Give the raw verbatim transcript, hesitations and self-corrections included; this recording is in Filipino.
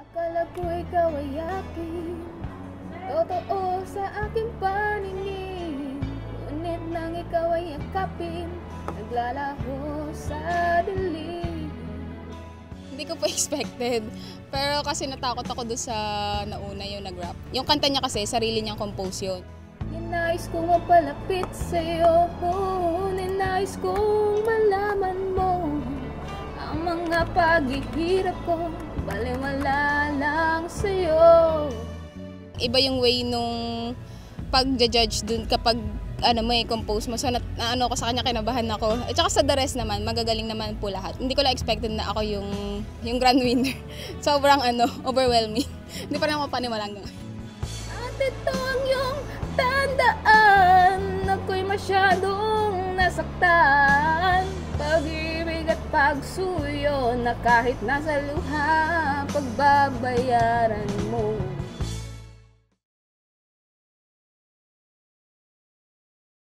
Akala ko ikaw ay akin, totoo sa aking paningin. Ngunit nang ikaw ay yakapin, naglalaho sa dilim. Hindi ko po expected, pero kasi natakot ako doon sa nauna yung nag-rap. Yung kanta niya kasi, sarili niyang compose yun. Ninais kong mapalapit sa'yo, ninais kong malaman mo ang mga paghihirap ko, baliwala lang sa'yo. Iba yung way nung pag-judge dun kapag ano mo eh, compose mo. So, na, na, ano ko sa kanya, kinabahan ako. At saka sa the rest naman, magagaling naman po lahat. Hindi ko lang expected na ako yung, yung grand winner. Sobrang ano, overwhelming. Hindi pa rin ako paniwalang gano'n. At ito ang iyong tandaan, ako'y masyadong nasaktan. Pag-ibig at pagsuyo na kahit nasa luha, pagbabayaran mo.